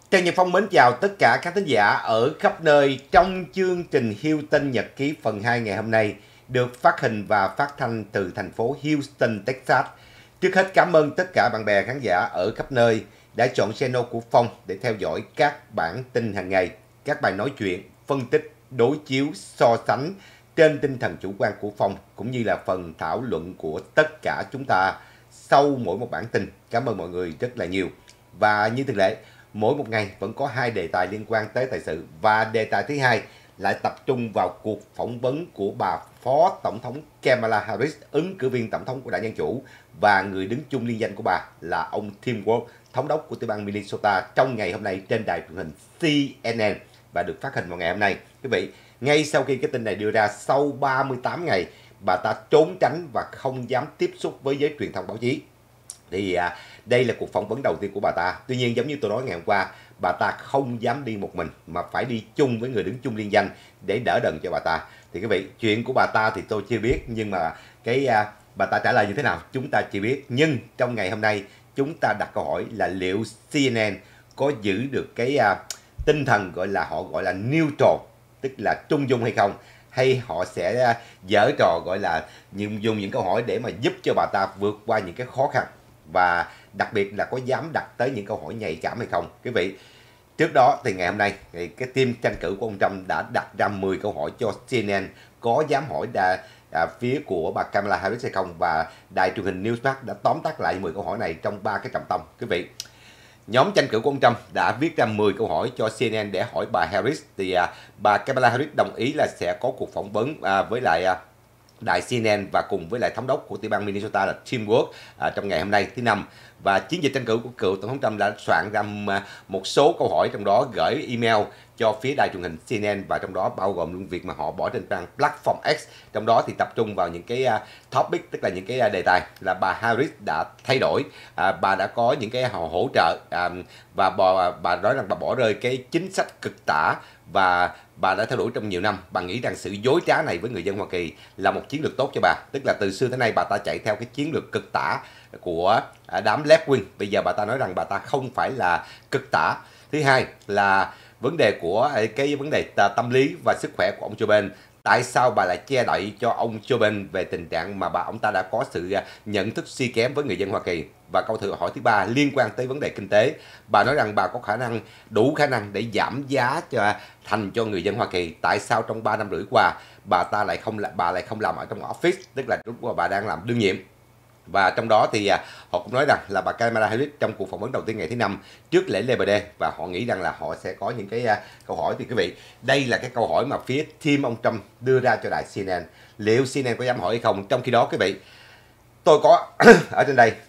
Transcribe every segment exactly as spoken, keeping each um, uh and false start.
Trần Nhật Phong mến chào tất cả các thính giả ở khắp nơi trong chương trình Houston Nhật ký phần hai ngày hôm nay được phát hình và phát thanh từ thành phố Houston, Texas. Trước hết cảm ơn tất cả bạn bè khán giả ở khắp nơi đã chọn channel của Phong để theo dõi các bản tin hàng ngày, các bài nói chuyện, phân tích, đối chiếu, so sánh trên tinh thần chủ quan của Phong cũng như là phần thảo luận của tất cả chúng ta sau mỗi một bản tin. Cảm ơn mọi người rất là nhiều. Và như thường lệ, mỗi một ngày vẫn có hai đề tài liên quan tới thời sự, và đề tài thứ hai lại tập trung vào cuộc phỏng vấn của bà Phó Tổng thống Kamala Harris, ứng cử viên tổng thống của Đảng Dân Chủ, và người đứng chung liên danh của bà là ông Tim Walz, thống đốc của tiểu bang Minnesota, trong ngày hôm nay trên đài truyền hình C N N và được phát hình vào ngày hôm nay. Quý vị, ngay sau khi cái tin này đưa ra, sau ba mươi tám ngày bà ta trốn tránh và không dám tiếp xúc với giới truyền thông báo chí, thì à, đây là cuộc phỏng vấn đầu tiên của bà ta. Tuy nhiên, giống như tôi nói ngày hôm qua, bà ta không dám đi một mình mà phải đi chung với người đứng chung liên danh để đỡ đần cho bà ta. Thì quý vị, chuyện của bà ta thì tôi chưa biết, nhưng mà cái à, bà ta trả lời như thế nào chúng ta chưa biết. Nhưng trong ngày hôm nay chúng ta đặt câu hỏi là liệu C N N có giữ được cái à, tinh thần gọi là họ gọi là neutral, tức là trung dung hay không, hay họ sẽ dở trò gọi là dùng những câu hỏi để mà giúp cho bà ta vượt qua những cái khó khăn, và đặc biệt là có dám đặt tới những câu hỏi nhạy cảm hay không. Quý vị, trước đó thì ngày hôm nay thì cái team tranh cử của ông Trump đã đặt ra mười câu hỏi cho C N N có dám hỏi đa, à, phía của bà Kamala Harris hay không, và đài truyền hình Newsmax đã tóm tắt lại mười câu hỏi này trong ba cái trọng tâm. Quý vị, nhóm tranh cử của ông Trump đã viết ra mười câu hỏi cho C N N để hỏi bà Harris, thì à, bà Kamala Harris đồng ý là sẽ có cuộc phỏng vấn à, với lại à, đài C N N và cùng với lại thống đốc của tiểu bang Minnesota là Tim Walz à, trong ngày hôm nay thứ năm. Và chiến dịch tranh cử của cựu tổng thống Trump đã soạn ra một số câu hỏi, trong đó gửi email cho phía đài truyền hình C N N, và trong đó bao gồm luôn việc mà họ bỏ trên trang platform X. Trong đó thì tập trung vào những cái uh, topic, tức là những cái uh, đề tài là bà Harris đã thay đổi, à, bà đã có những cái hỗ hỗ trợ à, và bà, bà nói rằng bà bỏ rơi cái chính sách cực tả và bà đã theo đuổi trong nhiều năm. Bà nghĩ rằng sự dối trá này với người dân Hoa Kỳ là một chiến lược tốt cho bà. Tức là từ xưa tới nay bà ta chạy theo cái chiến lược cực tả của đám left wing. Bây giờ bà ta nói rằng bà ta không phải là cực tả. Thứ hai là vấn đề của cái vấn đề tâm lý và sức khỏe của ông Joe Biden. Tại sao bà lại che đậy cho ông Joe Biden về tình trạng mà bà ông ta đã có sự nhận thức suy kém với người dân Hoa Kỳ? Và câu thử hỏi thứ ba liên quan tới vấn đề kinh tế. Bà nói rằng bà có khả năng, đủ khả năng để giảm giá cho thành cho người dân Hoa Kỳ. Tại sao trong ba năm rưỡi qua bà ta lại không bà lại không làm ở trong office, tức là lúc mà bà đang làm đương nhiệm? Và trong đó thì à, họ cũng nói rằng là bà Kamala Harris trong cuộc phỏng vấn đầu tiên ngày thứ năm trước lễ Labor Day, và họ nghĩ rằng là họ sẽ có những cái à, câu hỏi. Thì quý vị, đây là cái câu hỏi mà phía team ông Trump đưa ra cho đài C N N. Liệu C N N có dám hỏi hay không? Trong khi đó quý vị, tôi có ở trên đây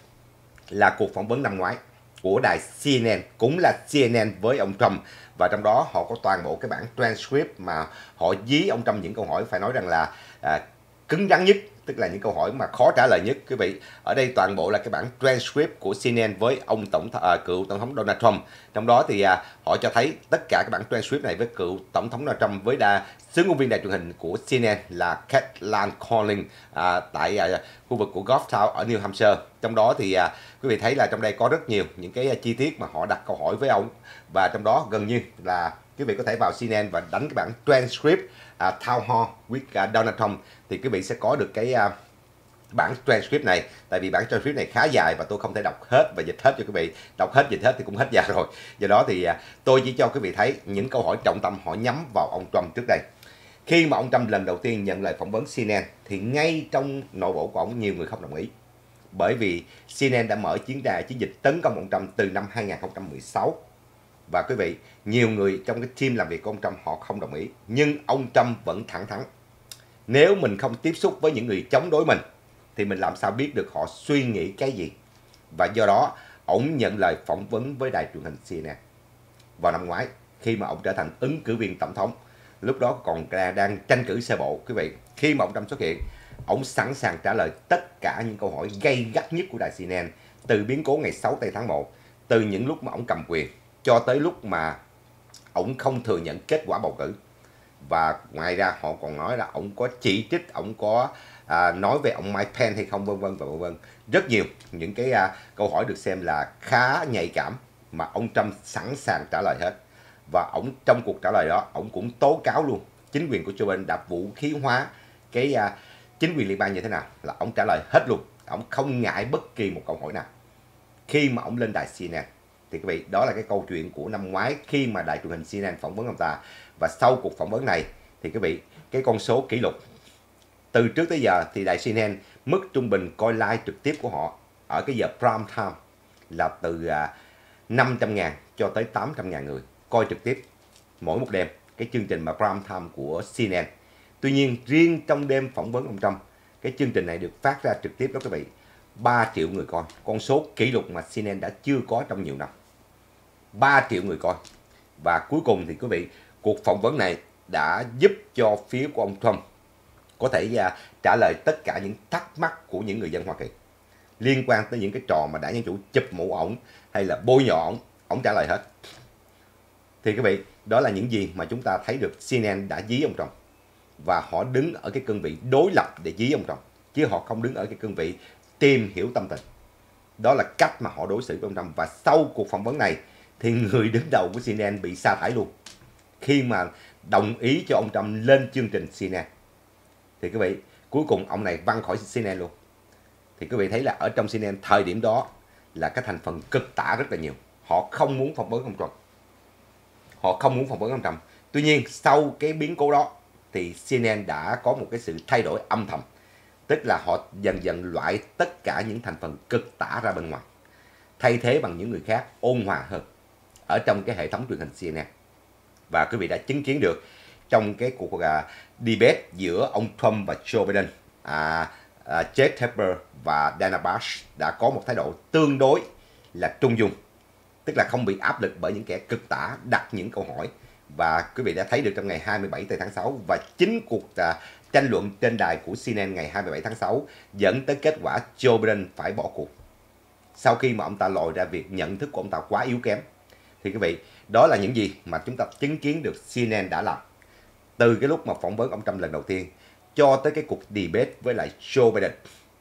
là cuộc phỏng vấn năm ngoái của đài C N N, cũng là C N N với ông Trump, và trong đó họ có toàn bộ cái bản transcript mà họ dí ông Trump những câu hỏi phải nói rằng là à, cứng rắn nhất, tức là những câu hỏi mà khó trả lời nhất. Quý vị, ở đây toàn bộ là cái bản transcript của C N N với ông tổng à, cựu tổng thống Donald Trump. Trong đó thì à, họ cho thấy tất cả các bản transcript này với cựu tổng thống Donald Trump với đa xướng ngôn viên đài truyền hình của C N N là Kaitlan Collins à, tại à, khu vực của Goffstown ở New Hampshire. Trong đó thì à, quý vị thấy là trong đây có rất nhiều những cái chi tiết mà họ đặt câu hỏi với ông, và trong đó gần như là quý vị có thể vào C N N và đánh cái bản transcript uh, Town Hall with uh, Donald Trump, thì quý vị sẽ có được cái uh, bản transcript này. Tại vì bản transcript này khá dài và tôi không thể đọc hết và dịch hết cho quý vị. Đọc hết dịch hết thì cũng hết giờ rồi. Do đó thì uh, tôi chỉ cho quý vị thấy những câu hỏi trọng tâm họ nhắm vào ông Trump trước đây. Khi mà ông Trump lần đầu tiên nhận lời phỏng vấn C N N thì ngay trong nội bộ của ông nhiều người không đồng ý, bởi vì C N N đã mở chiến đà chiến dịch tấn công ông Trump từ năm hai nghìn không trăm mười sáu. Và quý vị, nhiều người trong cái team làm việc của ông Trump họ không đồng ý, nhưng ông Trump vẫn thẳng thắn. Nếu mình không tiếp xúc với những người chống đối mình thì mình làm sao biết được họ suy nghĩ cái gì? Và do đó, ông nhận lời phỏng vấn với đài truyền hình C N N vào năm ngoái khi mà ông trở thành ứng cử viên tổng thống. Lúc đó còn đang tranh cử sơ bộ. Quý vị, khi mà ông Trump xuất hiện, ông sẵn sàng trả lời tất cả những câu hỏi gay gắt nhất của đài C N N, từ biến cố ngày sáu tây tháng một, từ những lúc mà ông cầm quyền cho tới lúc mà ông không thừa nhận kết quả bầu cử. Và ngoài ra họ còn nói là ông có chỉ trích, ông có à, nói về ông Mike Pence hay không, vân vân và vân vân. Rất nhiều những cái à, câu hỏi được xem là khá nhạy cảm mà ông Trump sẵn sàng trả lời hết. Và ông trong cuộc trả lời đó, ông cũng tố cáo luôn chính quyền của Joe Biden đã vũ khí hóa cái uh, chính quyền liên bang như thế nào, là ông trả lời hết luôn. Ông không ngại bất kỳ một câu hỏi nào khi mà ông lên đài xê en en. Thì quý vị, đó là cái câu chuyện của năm ngoái khi mà đài truyền hình xê en en phỏng vấn ông ta. Và sau cuộc phỏng vấn này thì quý vị, cái con số kỷ lục từ trước tới giờ thì đài xê en en mức trung bình coi live trực tiếp của họ ở cái giờ prime time là từ uh, năm trăm ngàn cho tới tám trăm ngàn người coi trực tiếp mỗi một đêm cái chương trình mà prime time của xê en en. Tuy nhiên riêng trong đêm phỏng vấn ông Trump, cái chương trình này được phát ra trực tiếp đó quý vị, ba triệu người coi, con số kỷ lục mà xê en en đã chưa có trong nhiều năm. ba triệu người coi. Và cuối cùng thì quý vị, cuộc phỏng vấn này đã giúp cho phía của ông Trump có thể uh, trả lời tất cả những thắc mắc của những người dân Hoa Kỳ liên quan tới những cái trò mà đảng Dân Chủ chụp mũ ổng hay là bôi nhọ ổng, ổng trả lời hết. Thì quý vị, đó là những gì mà chúng ta thấy được xê en en đã dí ông Trump. Và họ đứng ở cái cương vị đối lập để dí ông Trump, chứ họ không đứng ở cái cương vị tìm hiểu tâm tình. Đó là cách mà họ đối xử với ông Trump. Và sau cuộc phỏng vấn này thì người đứng đầu của xê en en bị sa thải luôn khi mà đồng ý cho ông Trump lên chương trình xê en en. Thì quý vị, cuối cùng ông này văng khỏi xê en en luôn. Thì quý vị thấy là ở trong xê en en thời điểm đó là cái thành phần cực tả rất là nhiều. Họ không muốn phỏng vấn ông Trump. Họ không muốn phỏng vấn ông Trump. Tuy nhiên sau cái biến cố đó thì xê en en đã có một cái sự thay đổi âm thầm. Tức là họ dần dần loại tất cả những thành phần cực tả ra bên ngoài, thay thế bằng những người khác ôn hòa hơn ở trong cái hệ thống truyền hình xê en en. Và quý vị đã chứng kiến được trong cái cuộc uh, debate giữa ông Trump và Joe Biden, à, à, Jake Tapper và Dana Bash đã có một thái độ tương đối là trung dung, tức là không bị áp lực bởi những kẻ cực tả đặt những câu hỏi. Và quý vị đã thấy được trong ngày hai mươi bảy tháng sáu, và chính cuộc uh, tranh luận trên đài của xê en en ngày hai mươi bảy tháng sáu dẫn tới kết quả Joe Biden phải bỏ cuộc sau khi mà ông ta lòi ra việc nhận thức của ông ta quá yếu kém. Thì quý vị, đó là những gì mà chúng ta chứng kiến được xê en en đã làm từ cái lúc mà phỏng vấn ông Trump lần đầu tiên cho tới cái cuộc debate với lại Joe Biden.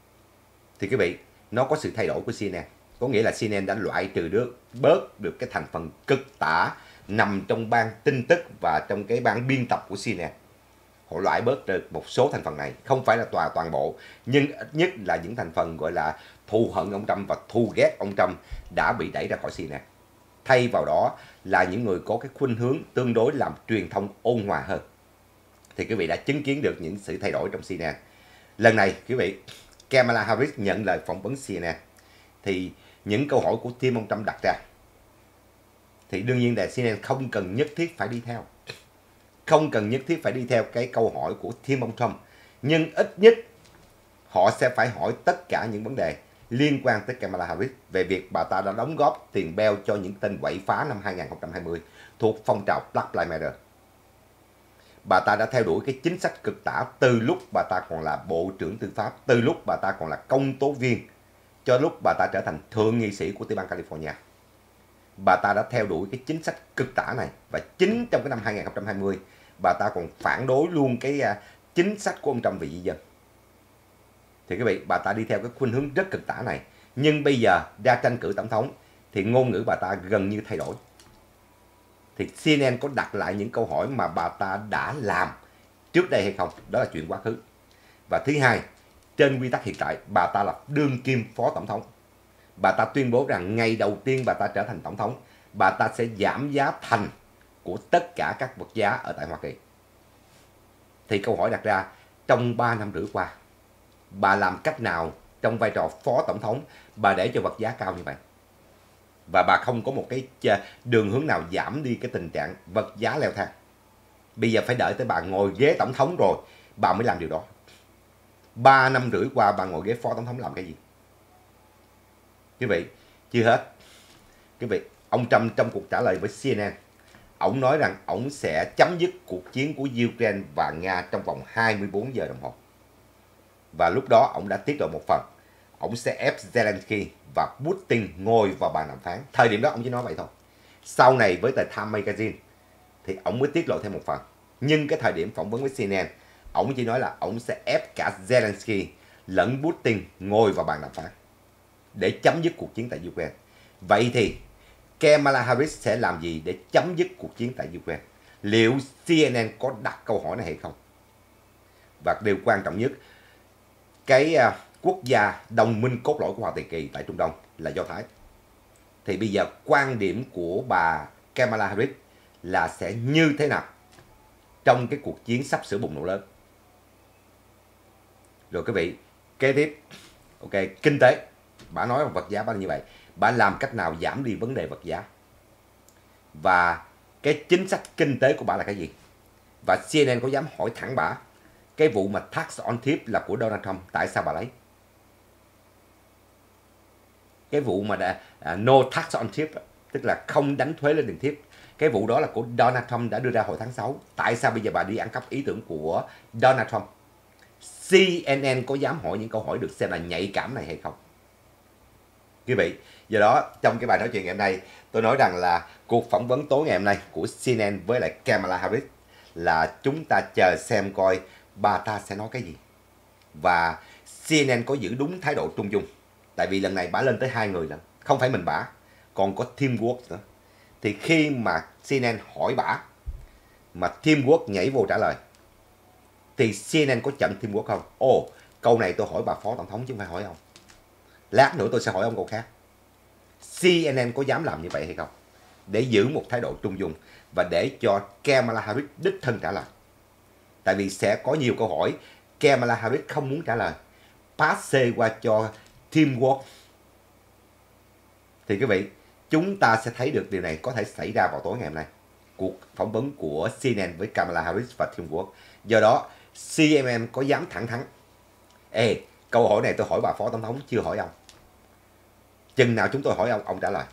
Thì quý vị, nó có sự thay đổi của xê en en. Có nghĩa là xê en en đã loại trừ được bớt được cái thành phần cực tả nằm trong ban tin tức và trong cái ban biên tập của xê en en. Họ loại bớt được một số thành phần này, không phải là tòa toàn bộ, nhưng ít nhất là những thành phần gọi là thù hận ông Trump và thù ghét ông Trump đã bị đẩy ra khỏi xê en en. Thay vào đó là những người có cái khuynh hướng tương đối làm truyền thông ôn hòa hơn. Thì quý vị đã chứng kiến được những sự thay đổi trong xê en en. Lần này quý vị, Kamala Harris nhận lời phỏng vấn xê en en. Thì những câu hỏi của team ông Trump đặt ra thì đương nhiên đài xê en en không cần nhất thiết phải đi theo. Không cần nhất thiết phải đi theo cái câu hỏi của team ông Trump. Nhưng ít nhất họ sẽ phải hỏi tất cả những vấn đề liên quan tới Kamala Harris về việc bà ta đã đóng góp tiền beo cho những tên quậy phá năm hai nghìn không trăm hai mươi thuộc phong trào Black Lives Matter. Bà ta đã theo đuổi cái chính sách cực tả từ lúc bà ta còn là Bộ trưởng Tư pháp, từ lúc bà ta còn là công tố viên, cho lúc bà ta trở thành thượng nghị sĩ của tiểu bang California. Bà ta đã theo đuổi cái chính sách cực tả này, và chính trong cái năm hai nghìn không trăm hai mươi, bà ta còn phản đối luôn cái uh, chính sách của ông Trump về di dân. Thì quý vị, bà ta đi theo cái khuynh hướng rất cực tả này. Nhưng bây giờ ra tranh cử tổng thống thì ngôn ngữ bà ta gần như thay đổi. Thì xê en en có đặt lại những câu hỏi mà bà ta đã làm trước đây hay không? Đó là chuyện quá khứ. Và thứ hai, trên quy tắc hiện tại, bà ta là đương kim phó tổng thống. Bà ta tuyên bố rằng ngày đầu tiên bà ta trở thành tổng thống, bà ta sẽ giảm giá thành của tất cả các vật giá ở tại Hoa Kỳ. Thì câu hỏi đặt ra, trong ba năm rưỡi qua, bà làm cách nào trong vai trò phó tổng thống bà để cho vật giá cao như vậy? Và bà không có một cái đường hướng nào giảm đi cái tình trạng vật giá leo thang. Bây giờ phải đợi tới bà ngồi ghế tổng thống rồi bà mới làm điều đó. Ba năm rưỡi qua bà ngồi ghế phó tổng thống làm cái gì? Quý vị, chưa hết. Quý vị, ông Trump trong cuộc trả lời với xê en en, ông nói rằng ông sẽ chấm dứt cuộc chiến của Ukraine và Nga trong vòng hai mươi bốn giờ đồng hồ. Và lúc đó ông đã tiết lộ một phần, ông sẽ ép Zelensky và Putin ngồi vào bàn đàm phán. Thời điểm đó ông chỉ nói vậy thôi. Sau này với tờ Time Magazine thì ông mới tiết lộ thêm một phần. Nhưng cái thời điểm phỏng vấn với xê en en, ông chỉ nói là ông sẽ ép cả Zelensky lẫn Putin ngồi vào bàn đàm phán để chấm dứt cuộc chiến tại Ukraine. Vậy thì Kamala Harris sẽ làm gì để chấm dứt cuộc chiến tại Ukraine? Liệu C N N có đặt câu hỏi này hay không? Và điều quan trọng nhất, cái uh, quốc gia đồng minh cốt lõi của Hoa Kỳ tại Trung Đông là Do Thái. Thì bây giờ quan điểm của bà Kamala Harris là sẽ như thế nào trong cái cuộc chiến sắp sửa bùng nổ lớn? Rồi quý vị, kế tiếp, ok, kinh tế. Bà nói vật giá bao nhiêu vậy? Bà làm cách nào giảm đi vấn đề vật giá? Và cái chính sách kinh tế của bà là cái gì? Và C N N có dám hỏi thẳng bà, cái vụ mà tax on tip là của Donald Trump, tại sao bà lấy? Cái vụ mà đã, uh, no tax on tip, tức là không đánh thuế lên tiền tip, cái vụ đó là của Donald Trump đã đưa ra hồi tháng sáu. Tại sao bây giờ bà đi ăn cắp ý tưởng của Donald Trump? C N N có dám hỏi những câu hỏi được xem là nhạy cảm này hay không? Quý vị, do đó trong cái bài nói chuyện ngày hôm nay, tôi nói rằng là cuộc phỏng vấn tối ngày hôm nay của C N N với lại Kamala Harris là chúng ta chờ xem coi bà ta sẽ nói cái gì. Và C N N có giữ đúng thái độ trung dung. Tại vì lần này bà lên tới hai người lần, không phải mình bà, còn có teamwork nữa. Thì khi mà C N N hỏi bà mà teamwork nhảy vô trả lời, thì C N N có chặn teamwork không? Ồ, câu này tôi hỏi bà Phó Tổng thống chứ không phải hỏi ông. Lát nữa tôi sẽ hỏi ông câu khác. C N N có dám làm như vậy hay không? Để giữ một thái độ trung dung và để cho Kamala Harris đích thân trả lời. Tại vì sẽ có nhiều câu hỏi Kamala Harris không muốn trả lời, pass qua cho teamwork. Thì quý vị, chúng ta sẽ thấy được điều này có thể xảy ra vào tối ngày hôm nay. Cuộc phỏng vấn của C N N với Kamala Harris và teamwork. Do đó, C M M có dám thẳng thắn, ê, câu hỏi này tôi hỏi bà Phó Tổng thống, chưa hỏi ông. Chừng nào chúng tôi hỏi ông, ông trả lời.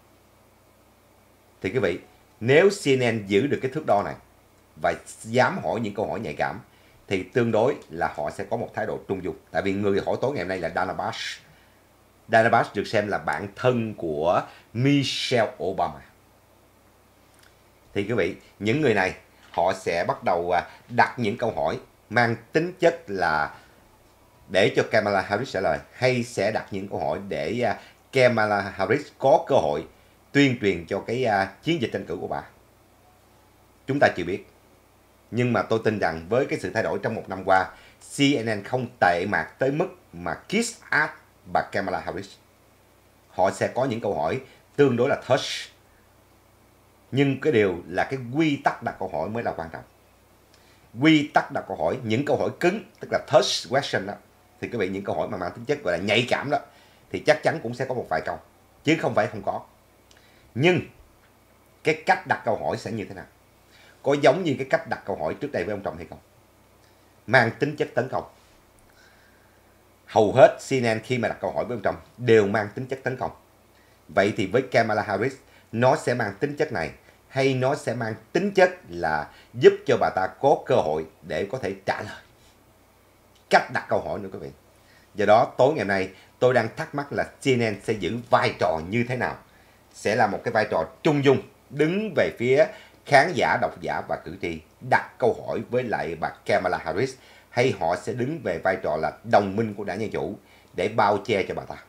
Thì quý vị, nếu C N N giữ được cái thước đo này và dám hỏi những câu hỏi nhạy cảm, thì tương đối là họ sẽ có một thái độ trung dung. Tại vì người hỏi tối ngày hôm nay là Dana Bash. Dana Bash được xem là bạn thân của Michelle Obama. Thì quý vị, những người này họ sẽ bắt đầu đặt những câu hỏi mang tính chất là để cho Kamala Harris trả lời, hay sẽ đặt những câu hỏi để Kamala Harris có cơ hội tuyên truyền cho cái chiến dịch tranh cử của bà. Chúng ta chưa biết. Nhưng mà tôi tin rằng với cái sự thay đổi trong một năm qua, C N N không tệ mạc tới mức mà kiss ass bà Kamala Harris. Họ sẽ có những câu hỏi tương đối là touch. Nhưng cái điều là cái quy tắc đặt câu hỏi mới là quan trọng. Quy tắc đặt câu hỏi, những câu hỏi cứng, tức là touch question đó, thì quý vị, những câu hỏi mà mang tính chất gọi là nhạy cảm đó, thì chắc chắn cũng sẽ có một vài câu, chứ không phải không có. Nhưng cái cách đặt câu hỏi sẽ như thế nào? Có giống như cái cách đặt câu hỏi trước đây với ông Trump hay không? Mang tính chất tấn công. Hầu hết C N N khi mà đặt câu hỏi với ông Trump đều mang tính chất tấn công. Vậy thì với Kamala Harris, nó sẽ mang tính chất này, hay nó sẽ mang tính chất là giúp cho bà ta có cơ hội để có thể trả lời? Cách đặt câu hỏi nữa quý vị. Do đó tối ngày hôm nay tôi đang thắc mắc là C N N sẽ giữ vai trò như thế nào? Sẽ là một cái vai trò trung dung, đứng về phía khán giả, độc giả và cử tri, đặt câu hỏi với lại bà Kamala Harris, hay họ sẽ đứng về vai trò là đồng minh của Đảng Dân Chủ để bao che cho bà ta?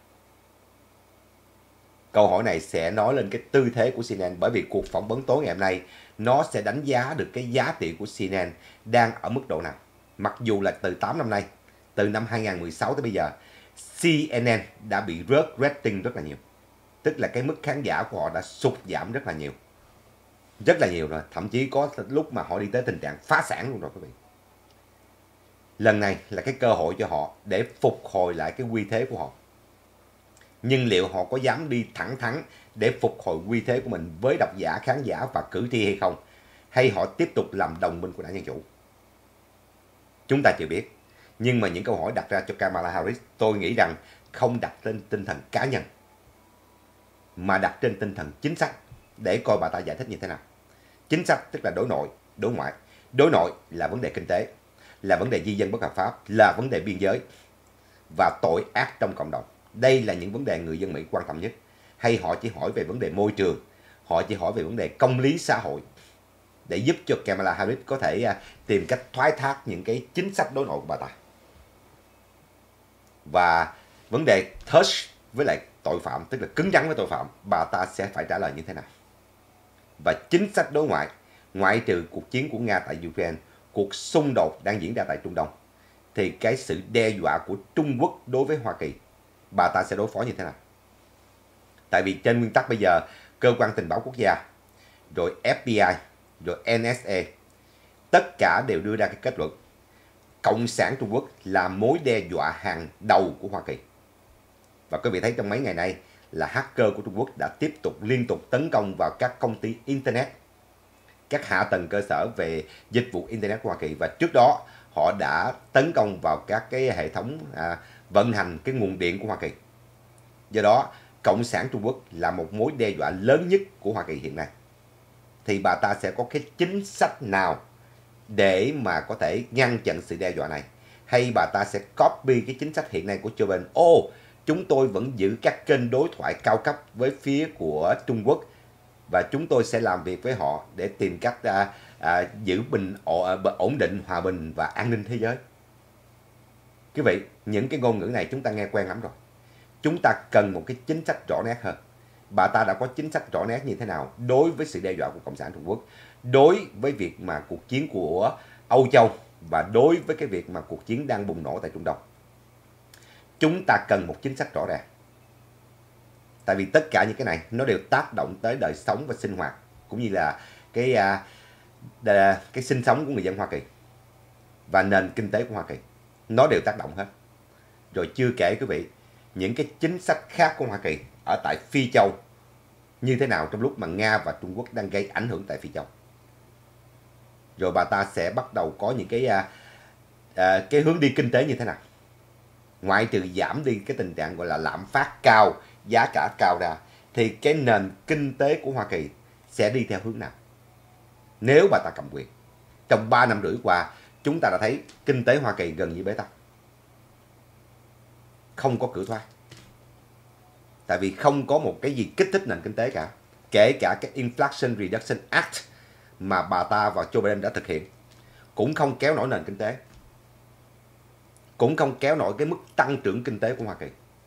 Câu hỏi này sẽ nói lên cái tư thế của C N N, bởi vì cuộc phỏng vấn tối ngày hôm nay nó sẽ đánh giá được cái giá trị của C N N đang ở mức độ nào. Mặc dù là từ tám năm nay, từ năm hai nghìn không trăm mười sáu tới bây giờ, C N N đã bị rớt rating rất là nhiều. Tức là cái mức khán giả của họ đã sụt giảm rất là nhiều. Rất là nhiều rồi, thậm chí có lúc mà họ đi tới tình trạng phá sản luôn rồi quý vị. Lần này là cái cơ hội cho họ để phục hồi lại cái uy thế của họ. Nhưng liệu họ có dám đi thẳng thắn để phục hồi uy thế của mình với độc giả, khán giả và cử tri hay không? Hay họ tiếp tục làm đồng minh của Đảng Dân Chủ? Chúng ta chưa biết. Nhưng mà những câu hỏi đặt ra cho Kamala Harris, tôi nghĩ rằng không đặt trên tinh thần cá nhân, mà đặt trên tinh thần chính sách, để coi bà ta giải thích như thế nào. Chính sách tức là đối nội, đối ngoại. Đối nội là vấn đề kinh tế, là vấn đề di dân bất hợp pháp, là vấn đề biên giới và tội ác trong cộng đồng. Đây là những vấn đề người dân Mỹ quan tâm nhất. Hay họ chỉ hỏi về vấn đề môi trường, họ chỉ hỏi về vấn đề công lý xã hội, để giúp cho Kamala Harris có thể tìm cách thoái thác những cái chính sách đối nội của bà ta. Và vấn đề touch với lại tội phạm, tức là cứng rắn với tội phạm, bà ta sẽ phải trả lời như thế nào? Và chính sách đối ngoại, ngoại trừ cuộc chiến của Nga tại Ukraine, cuộc xung đột đang diễn ra tại Trung Đông, thì cái sự đe dọa của Trung Quốc đối với Hoa Kỳ, bà ta sẽ đối phó như thế nào? Tại vì trên nguyên tắc bây giờ, cơ quan tình báo quốc gia, rồi ép bê i, rồi en ét a, tất cả đều đưa ra cái kết luận Cộng sản Trung Quốc là mối đe dọa hàng đầu của Hoa Kỳ. Và quý vị thấy trong mấy ngày nay là hacker của Trung Quốc đã tiếp tục liên tục tấn công vào các công ty Internet, các hạ tầng cơ sở về dịch vụ Internet của Hoa Kỳ. Và trước đó họ đã tấn công vào các cái hệ thống à, vận hành cái nguồn điện của Hoa Kỳ. Do đó, Cộng sản Trung Quốc là một mối đe dọa lớn nhất của Hoa Kỳ hiện nay. Thì bà ta sẽ có cái chính sách nào để mà có thể ngăn chặn sự đe dọa này? Hay bà ta sẽ copy cái chính sách hiện nay của Joe Biden? Ô, oh, chúng tôi vẫn giữ các kênh đối thoại cao cấp với phía của Trung Quốc và chúng tôi sẽ làm việc với họ để tìm cách à, à, giữ bình ổn định, hòa bình và an ninh thế giới. Quý vị, những cái ngôn ngữ này chúng ta nghe quen lắm rồi. Chúng ta cần một cái chính sách rõ nét hơn. Bà ta đã có chính sách rõ nét như thế nào đối với sự đe dọa của Cộng sản Trung Quốc, đối với việc mà cuộc chiến của Âu Châu và đối với cái việc mà cuộc chiến đang bùng nổ tại Trung Đông. Chúng ta cần một chính sách rõ ràng. Tại vì tất cả những cái này nó đều tác động tới đời sống và sinh hoạt, cũng như là cái à, cái sinh sống của người dân Hoa Kỳ và nền kinh tế của Hoa Kỳ. Nó đều tác động hết. Rồi chưa kể quý vị, những cái chính sách khác của Hoa Kỳ ở tại Phi Châu như thế nào trong lúc mà Nga và Trung Quốc đang gây ảnh hưởng tại Phi Châu. Rồi bà ta sẽ bắt đầu có những cái à, à, cái hướng đi kinh tế như thế nào. Ngoại trừ giảm đi cái tình trạng gọi là lạm phát cao, giá cả cao ra, thì cái nền kinh tế của Hoa Kỳ sẽ đi theo hướng nào nếu bà ta cầm quyền? Trong ba năm rưỡi qua, chúng ta đã thấy kinh tế Hoa Kỳ gần như bế tắc, không có cửa thoát. Tại vì không có một cái gì kích thích nền kinh tế cả. Kể cả cái Inflation Reduction Act mà bà ta và Joe Biden đã thực hiện cũng không kéo nổi nền kinh tế, cũng không kéo nổi cái mức tăng trưởng kinh tế của Hoa Kỳ.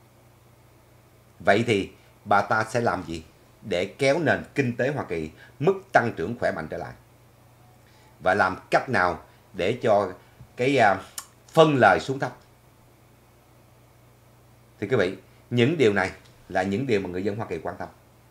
Vậy thì bà ta sẽ làm gì để kéo nền kinh tế Hoa Kỳ mức tăng trưởng khỏe mạnh trở lại? Và làm cách nào để cho cái uh, phân lời xuống thấp? Thì quý vị, những điều này là những điều mà người dân Hoa Kỳ quan tâm.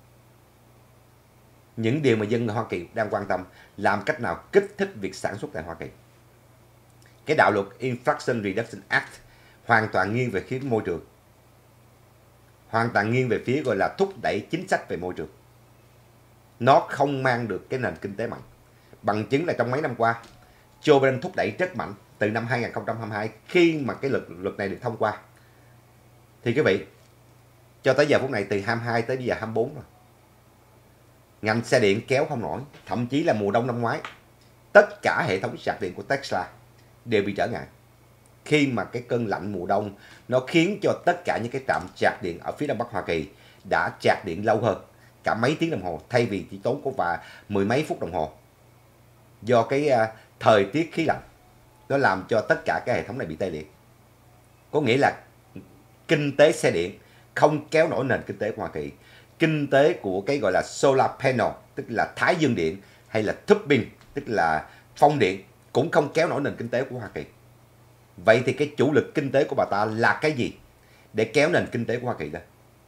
Những điều mà dân Hoa Kỳ đang quan tâm, làm cách nào kích thích việc sản xuất tại Hoa Kỳ. Cái đạo luật Inflation Reduction Act hoàn toàn nghiêng về phía môi trường. Hoàn toàn nghiêng về phía gọi là thúc đẩy chính sách về môi trường. Nó không mang được cái nền kinh tế mạnh. Bằng chứng là trong mấy năm qua, Joe Biden thúc đẩy rất mạnh từ năm hai nghìn không trăm hai mươi hai khi mà cái luật, luật này được thông qua. Thì quý vị, cho tới giờ phút này từ hai mươi hai tới bây giờ hai mươi bốn rồi. Ngành xe điện kéo không nổi, thậm chí là mùa đông năm ngoái, tất cả hệ thống sạc điện của Tesla đều bị trở ngại. Khi mà cái cơn lạnh mùa đông nó khiến cho tất cả những cái trạm sạc điện ở phía đông bắc Hoa Kỳ đã sạc điện lâu hơn, cả mấy tiếng đồng hồ thay vì chỉ tốn có và mười mấy phút đồng hồ. Do cái uh, thời tiết khí lạnh nó làm cho tất cả cái hệ thống này bị tê liệt. Có nghĩa là kinh tế xe điện không kéo nổi nền kinh tế của Hoa Kỳ. Kinh tế của cái gọi là solar panel, tức là thái dương điện, hay là turbine, tức là phong điện, cũng không kéo nổi nền kinh tế của Hoa Kỳ. Vậy thì cái chủ lực kinh tế của bà ta là cái gì để kéo nền kinh tế của Hoa Kỳ lên?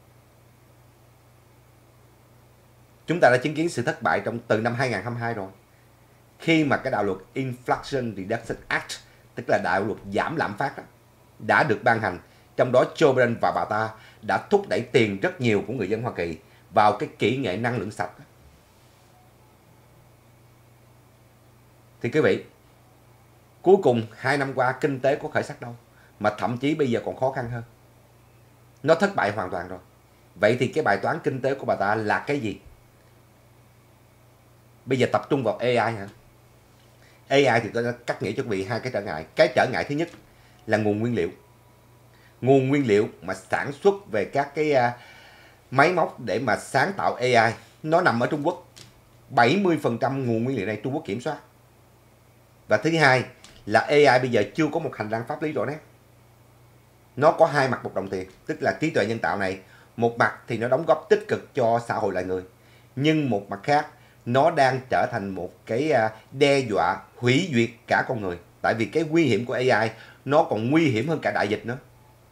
Chúng ta đã chứng kiến sự thất bại trong từ năm hai nghìn không trăm hai mươi hai rồi. Khi mà cái đạo luật Inflation Reduction Act, tức là đạo luật giảm lạm phát đó, đã được ban hành, trong đó Joe Biden và bà ta đã thúc đẩy tiền rất nhiều của người dân Hoa Kỳ vào cái kỹ nghệ năng lượng sạch. Thì quý vị, cuối cùng hai năm qua kinh tế có khởi sắc đâu, mà thậm chí bây giờ còn khó khăn hơn. Nó thất bại hoàn toàn rồi. Vậy thì cái bài toán kinh tế của bà ta là cái gì? Bây giờ tập trung vào a i hả? a i thì tôi đã cắt nghĩa cho quý vị hai cái trở ngại. Cái trở ngại thứ nhất là nguồn nguyên liệu. Nguồn nguyên liệu mà sản xuất về các cái uh, máy móc để mà sáng tạo a i nó nằm ở Trung Quốc. bảy mươi phần trăm nguồn nguyên liệu này Trung Quốc kiểm soát. Và thứ hai là a i bây giờ chưa có một hành lang pháp lý rõ nét. Nó có hai mặt một đồng tiền, tức là trí tuệ nhân tạo này Một mặt thì nó đóng góp tích cực cho xã hội loài người, nhưng một mặt khác nó đang trở thành một cái đe dọa hủy diệt cả con người. Tại vì cái nguy hiểm của a i nó còn nguy hiểm hơn cả đại dịch nữa.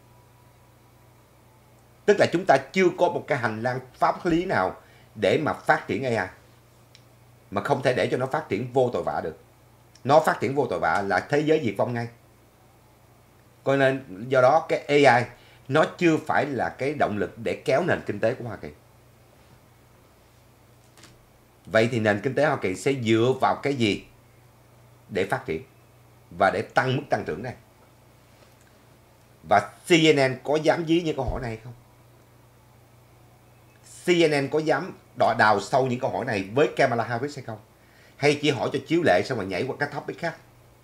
Tức là chúng ta chưa có một cái hành lang pháp lý nào để mà phát triển a i, mà không thể để cho nó phát triển vô tội vạ được. Nó phát triển vô tội vạ là thế giới diệt vong ngay. Cho nên do đó cái a i nó chưa phải là cái động lực để kéo nền kinh tế của Hoa Kỳ. Vậy thì nền kinh tế Hoa Kỳ sẽ dựa vào cái gì để phát triển và để tăng mức tăng trưởng này? Và xê en en có dám dí những câu hỏi này không? xê en en có dám đọ đào sâu những câu hỏi này với Kamala Harris hay không? Hay chỉ hỏi cho chiếu lệ xong rồi nhảy qua các topic khác?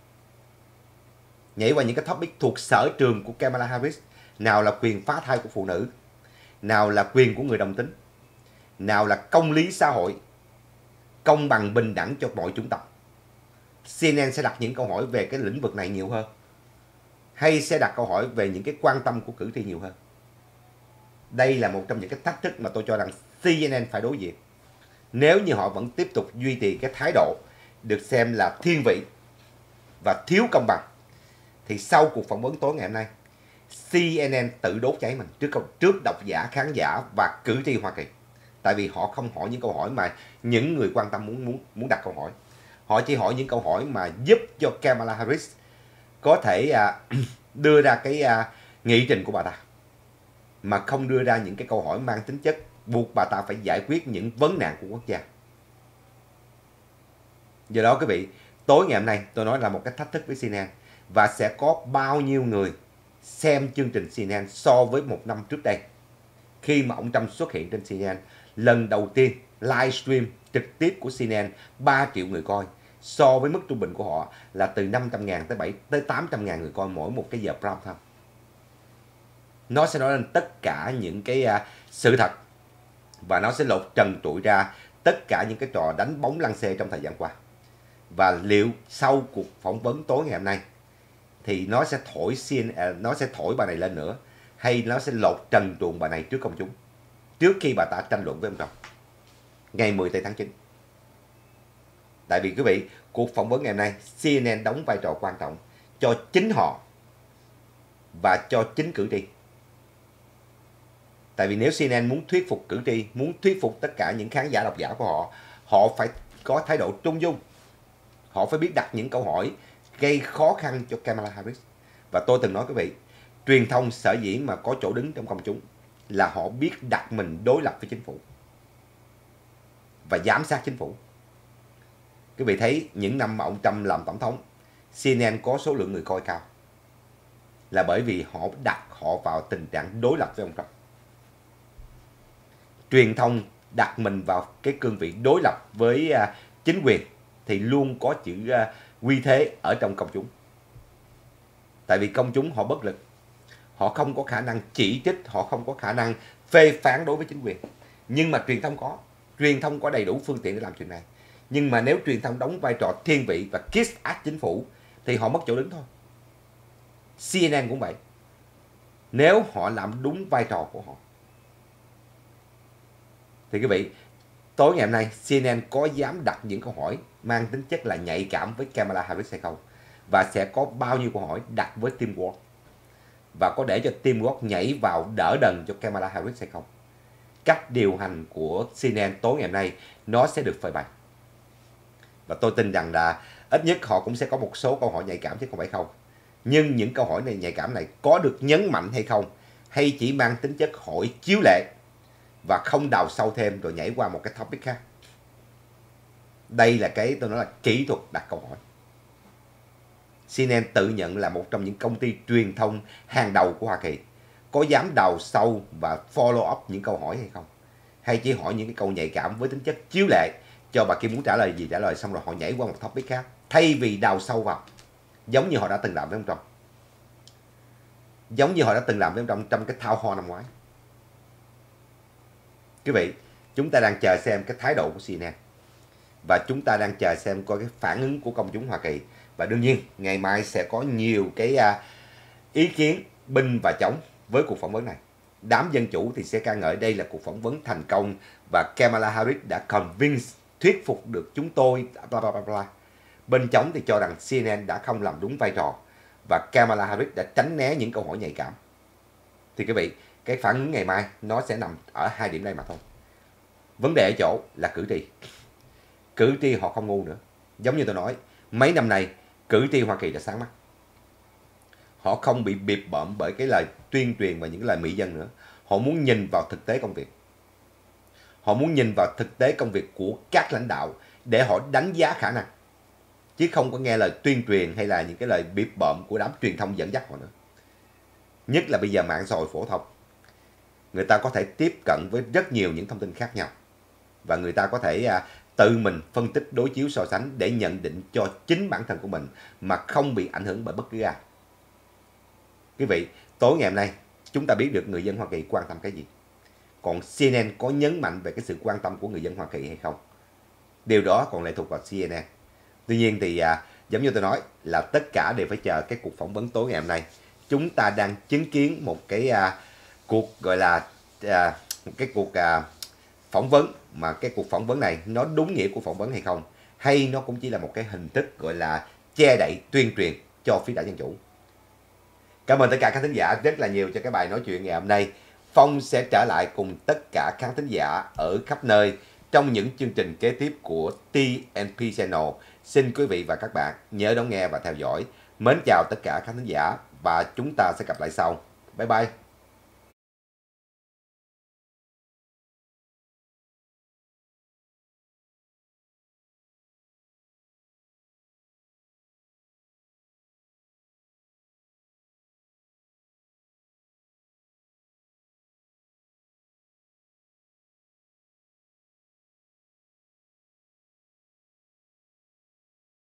Nhảy qua những cái topic thuộc sở trường của Kamala Harris. Nào là quyền phá thai của phụ nữ, nào là quyền của người đồng tính, nào là công lý xã hội, công bằng bình đẳng cho mọi chủng tộc. xê en en sẽ đặt những câu hỏi về cái lĩnh vực này nhiều hơn, hay sẽ đặt câu hỏi về những cái quan tâm của cử tri nhiều hơn? Đây là một trong những cái thách thức mà tôi cho rằng xê en en phải đối diện. Nếu như họ vẫn tiếp tục duy trì cái thái độ được xem là thiên vị và thiếu công bằng, thì sau cuộc phỏng vấn tối ngày hôm nay, xê en en tự đốt cháy mình trước trước độc giả, khán giả và cử tri Hoa Kỳ. Tại vì họ không hỏi những câu hỏi mà những người quan tâm muốn muốn muốn đặt câu hỏi. Họ chỉ hỏi những câu hỏi mà giúp cho Kamala Harris có thể à, đưa ra cái à, nghị trình của bà ta, mà không đưa ra những cái câu hỏi mang tính chất buộc bà ta phải giải quyết những vấn nạn của quốc gia. Do đó quý vị, tối ngày hôm nay tôi nói là một cái thách thức với xê en en, và sẽ có bao nhiêu người xem chương trình xê en en so với một năm trước đây, khi mà ông Trump xuất hiện trên xê en en lần đầu tiên livestream trực tiếp của xê en en ba triệu người coi, so với mức trung bình của họ là từ năm trăm ngàn tới bảy tới tám trăm ngàn người coi mỗi một cái giờ prime time. Nó sẽ nói lên tất cả những cái uh, sự thật, và nó sẽ lột trần trụi ra tất cả những cái trò đánh bóng lăng xê trong thời gian qua. Và liệu sau cuộc phỏng vấn tối ngày hôm nay thì nó sẽ thổi xin, uh, nó sẽ thổi bà này lên nữa, hay nó sẽ lột trần truồng bà này trước công chúng, trước khi bà ta tranh luận với ông Trump ngày mười tháng chín. Tại vì quý vị, cuộc phỏng vấn ngày hôm nay xê en en đóng vai trò quan trọng cho chính họ và cho chính cử tri. Tại vì nếu xê en en muốn thuyết phục cử tri, muốn thuyết phục tất cả những khán giả độc giả của họ, họ phải có thái độ trung dung. Họ phải biết đặt những câu hỏi gây khó khăn cho Kamala Harris. Và tôi từng nói quý vị, truyền thông sở dĩ mà có chỗ đứng trong công chúng là họ biết đặt mình đối lập với chính phủ và giám sát chính phủ. Quý vị thấy những năm mà ông Trump làm tổng thống, xê en en có số lượng người coi cao là bởi vì họ đặt họ vào tình trạng đối lập với ông Trump. Truyền thông đặt mình vào cái cương vị đối lập với uh, chính quyền thì luôn có chữ uh, quy thế ở trong công chúng. Tại vì công chúng họ bất lực, họ không có khả năng chỉ trích, họ không có khả năng phê phán đối với chính quyền. Nhưng mà truyền thông có, truyền thông có đầy đủ phương tiện để làm chuyện này. Nhưng mà nếu truyền thông đóng vai trò thiên vị và kiss ass chính phủ thì họ mất chỗ đứng thôi. xê en en cũng vậy. Nếu họ làm đúng vai trò của họ thì quý vị, tối ngày hôm nay xê en en có dám đặt những câu hỏi mang tính chất là nhạy cảm với Kamala Harris hay không? Và sẽ có bao nhiêu câu hỏi đặt với Tim Walz? Và có để cho Tim Walz nhảy vào đỡ đần cho Kamala Harris hay không? Cách điều hành của xê en en tối ngày hôm nay nó sẽ được phơi bày. Và tôi tin rằng là ít nhất họ cũng sẽ có một số câu hỏi nhạy cảm chứ không phải không. Nhưng những câu hỏi này nhạy cảm này có được nhấn mạnh hay không? Hay chỉ mang tính chất hỏi chiếu lệ và không đào sâu thêm rồi nhảy qua một cái topic khác? Đây là cái tôi nói là kỹ thuật đặt câu hỏi. xê en en tự nhận là một trong những công ty truyền thông hàng đầu của Hoa Kỳ. Có dám đào sâu và follow up những câu hỏi hay không? Hay chỉ hỏi những cái câu nhạy cảm với tính chất chiếu lệ, cho bà kia muốn trả lời gì trả lời, xong rồi họ nhảy qua một topic khác, thay vì đào sâu vào, giống như họ đã từng làm với ông Trump. Giống như họ đã từng làm với ông Trump trong cái town hall năm ngoái. Quý vị, chúng ta đang chờ xem cái thái độ của xê en en. Và chúng ta đang chờ xem coi cái phản ứng của công chúng Hoa Kỳ. Và đương nhiên, ngày mai sẽ có nhiều cái uh, ý kiến binh và chống với cuộc phỏng vấn này. đám Dân Chủ thì sẽ ca ngợi đây là cuộc phỏng vấn thành công và Kamala Harris đã convince, thuyết phục được chúng tôi, bla bla bla bla. Bên chống thì cho rằng xê en en đã không làm đúng vai trò và Kamala Harris đã tránh né những câu hỏi nhạy cảm. Thì quý vị, cái phản ứng ngày mai nó sẽ nằm ở hai điểm đây mà thôi. Vấn đề ở chỗ là cử tri. Cử tri họ không ngu nữa. Giống như tôi nói, mấy năm nay cử tri Hoa Kỳ đã sáng mắt. Họ không bị bịp bợm bởi cái lời tuyên truyền và những lời mỹ dân nữa. Họ muốn nhìn vào thực tế công việc. Họ muốn nhìn vào thực tế công việc của các lãnh đạo để họ đánh giá khả năng. Chứ không có nghe lời tuyên truyền hay là những cái lời bịp bợm của đám truyền thông dẫn dắt họ nữa. Nhất là bây giờ mạng xã hội phổ thông. Người ta có thể tiếp cận với rất nhiều những thông tin khác nhau. Và người ta có thể à, tự mình phân tích, đối chiếu, so sánh để nhận định cho chính bản thân của mình mà không bị ảnh hưởng bởi bất cứ ai. Quý vị, tối ngày hôm nay chúng ta biết được người dân Hoa Kỳ quan tâm cái gì. Còn xê en en có nhấn mạnh về cái sự quan tâm của người dân Hoa Kỳ hay không? Điều đó còn lệ thuộc vào xê en en. Tuy nhiên thì à, giống như tôi nói là tất cả đều phải chờ cái cuộc phỏng vấn tối ngày hôm nay. Chúng ta đang chứng kiến một cái à, cuộc gọi là à, một cái cuộc à, phỏng vấn mà cái cuộc phỏng vấn này nó đúng nghĩa của phỏng vấn hay không, hay nó cũng chỉ là một cái hình thức gọi là che đậy tuyên truyền cho phía đảng Dân Chủ. Cảm ơn tất cả các thính giả rất là nhiều cho cái bài nói chuyện ngày hôm nay. Phong sẽ trở lại cùng tất cả các thính giả ở khắp nơi trong những chương trình kế tiếp của tê en pê Channel. Xin quý vị và các bạn nhớ đón nghe và theo dõi. Mến chào tất cả các thính giả và chúng ta sẽ gặp lại sau. Bye bye.